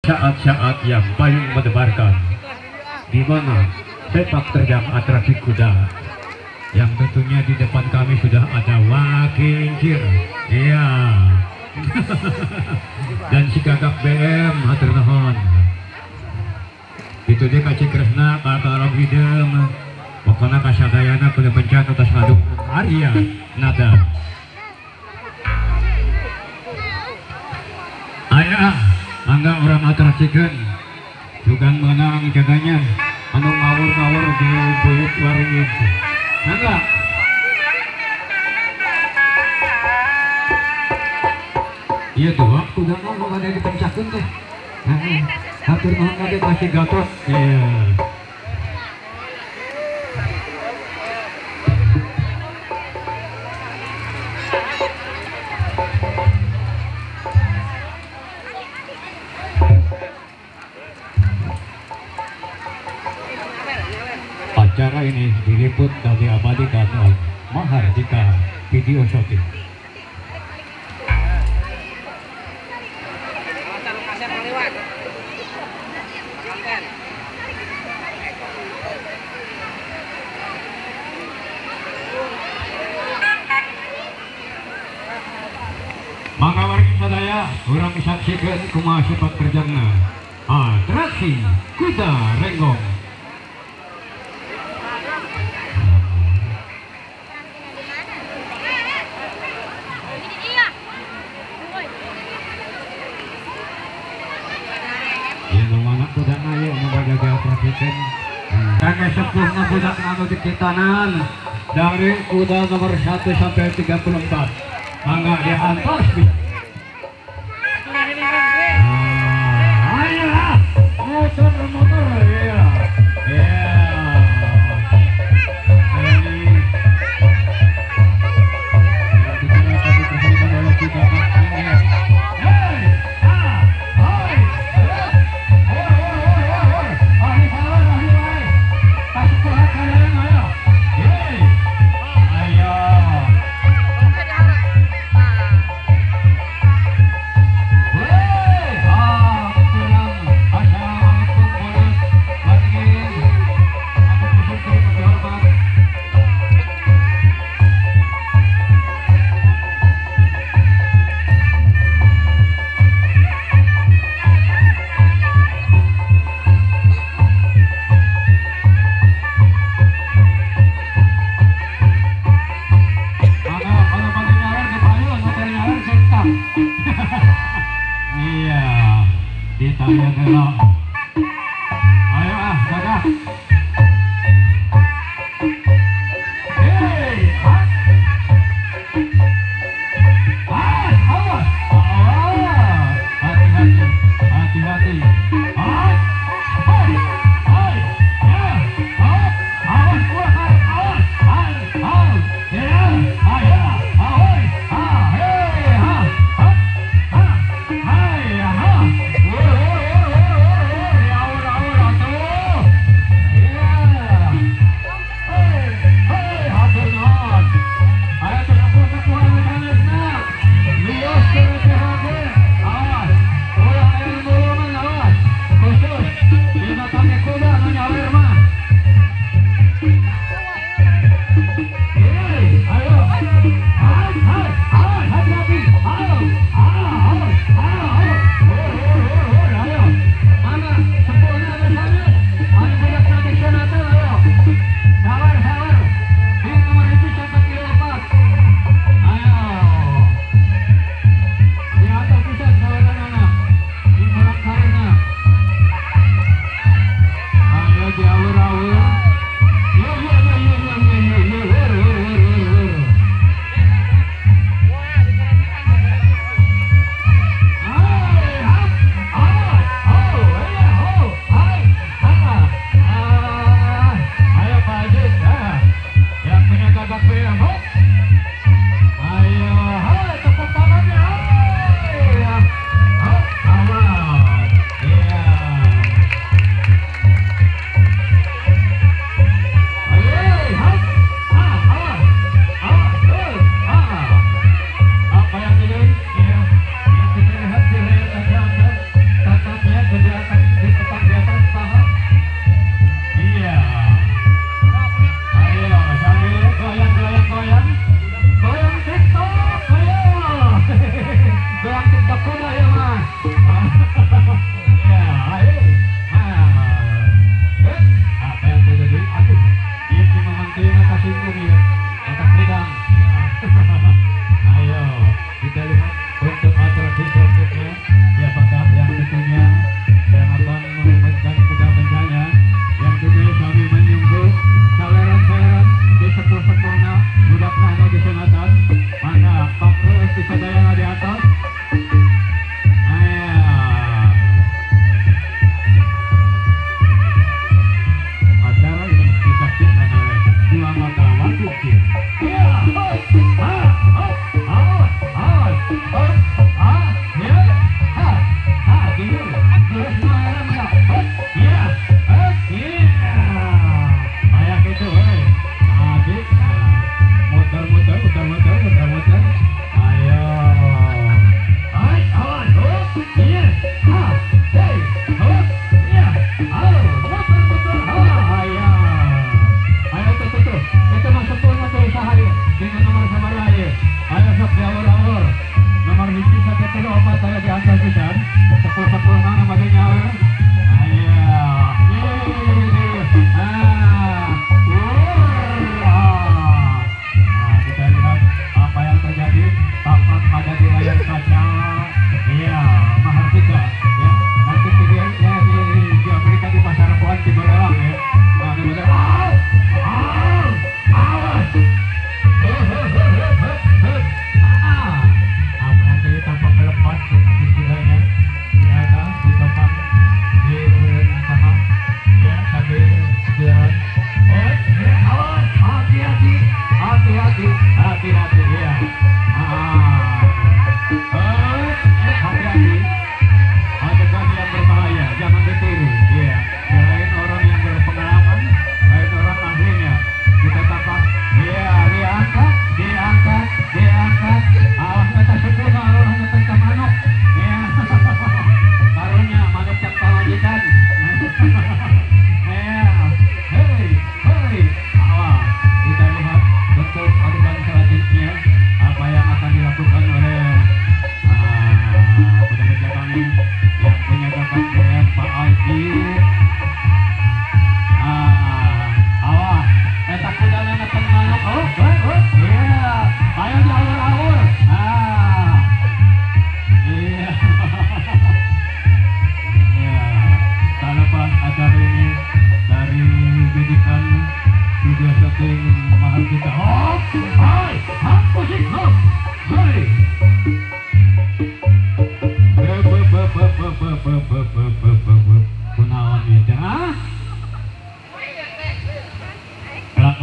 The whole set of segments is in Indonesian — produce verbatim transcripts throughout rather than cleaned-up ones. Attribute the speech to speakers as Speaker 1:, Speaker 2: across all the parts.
Speaker 1: saat-saat yang paling mendebarkan, di mana sepak terjang atraksi kuda yang tentunya di depan kami sudah ada Wakincir, iya, dan si Gagak B M hatur nuhun. Itu dia Kacik Kresna kalau hidem, pokoknya kasadayana kudu pencan atas ngaduk Arya nada. Ayah, mangga orang atraksikan, juga menang jaganya, anu ngawur-ngawur di buyut warung itu. Mangga. Iya tuh, waktu gak ngomong ada dipencakin teh. Hatur nuhun lagi kasih Gatot. Iya. Acara ini diliput dan diabadikan oleh Mahardika Video Shooting. Mangga wargi sadaya, urang saksikeun kumaha sifat kerjana. Atraksi kuda renggong. Kami sepuhnya budak anu dikitanan dari kuda nomor satu sampai tiga puluh empat. Mangga diantar speed. Ayolah, motor-motor ya. Ya. Iya, ditanya dulu. Ayo ah, Gagak. Hei, ah, ah, awas, ah, hati-hati, hati-hati. Ah, hai, hai, ya, ah, awas, awas, awas, hai, hai, ya, ah, ya, ahoy, ah, hei, ah, ah, ah, hai, ah, woi, woi, woi, woi, ya, ora, ora, tuh, ya, hei, hei, hatur nuhun. Ayo telepon-telepon mekanisme, lios ke P H D, awas, ulah air dulu, awas.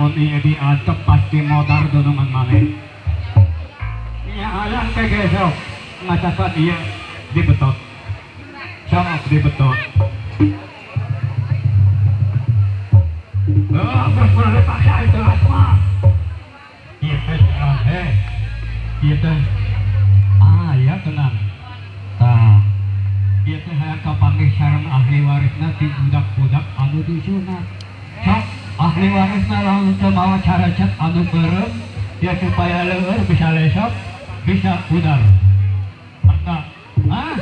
Speaker 1: lamun ieu diantep pasti modar dunungan maneh. Nya alang teh gesok ngacakan ieu dibetot. Sok dibetot. Oh, bos boleh paksa itu asma. Ieu teh eh. Ieu teh ah ya tenang. Tah. Ieu teh hayang kapanggih sareng ahli warisna ti budak-budak anu disunat. Sok ahli warisna lamun teu mawa caracet anu beureum ya supaya leueur bisa lesok bisa pudar. Mangga. Ah.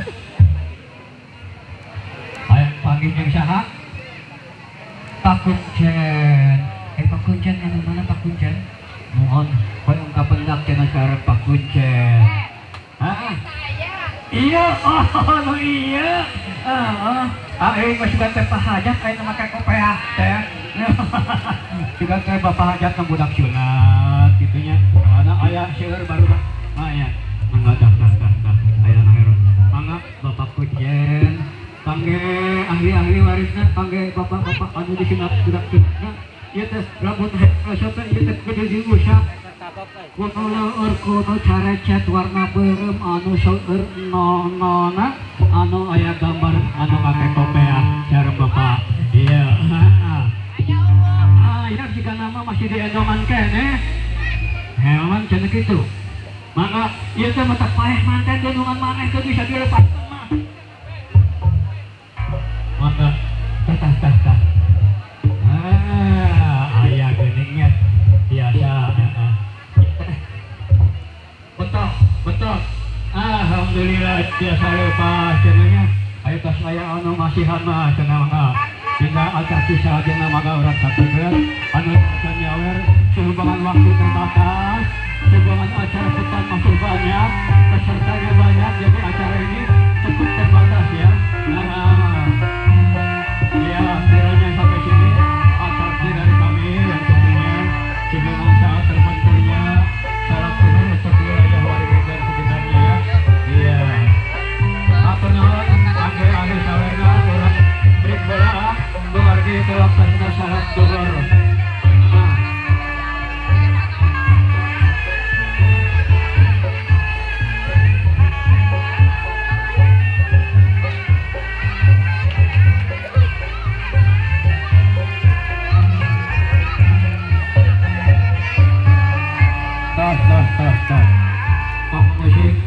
Speaker 1: Hayang panggih jeung saha? Pak Kuncen. Eh Pak Kuncen anu mana Pak Kuncen? Mohon hoyong kapendak cenah sareng Pak Kuncen. Ah. Iya, oh, no iya. Ah, ah, eh masih kan teh pahajat aya nu make kopeah teh. Juga teh bapak hajat nang budak sunat kitu nya. Ana aya seueur baru mah aya. Mangga dah dah dah dah. Aya nang hero. Mangga Bapak Kujen. Pangge ahli-ahli warisna, pangge bapak-bapak anu disunat budak sunat. Ieu teh lamun rasa teh ieu teh kudu diusap. Kuno urkuno cara cat warna beureum anu seueur nonona anu aya gambar anu make kopeah sareng bapak. Iya. Ah, ya jika nama masih diendongan kene. Hewan cenah kitu. Maka ieu teh mata paeh manten denungan maneh teh bisa dilepas mah. Maka tah tah tah. Ah, aya geuningnya biasa heeh. Betul, betul. Alhamdulillah biasa lepas cenanya. Ayo tas aya anu masihan mah cenah mangga. Tinggal acak kisah jeung mangga urang satukeun anu akan nyawer sehubungan waktu terbatas, sehubungan acara pekan masih banyak, pesertanya banyak jadi acara ini cukup terbatas ya. Nah, ya kiranya sampai sini atraksi dari kami yang tentunya sebelum saat terbentuknya salah satu untuk wilayah Waringin dan sekitarnya ya. Iya. Apa nuhun angge anu sawerna urang break bola keluarga terlaksana syarat duhur. Nah. Tas tas tas tas. Pak musik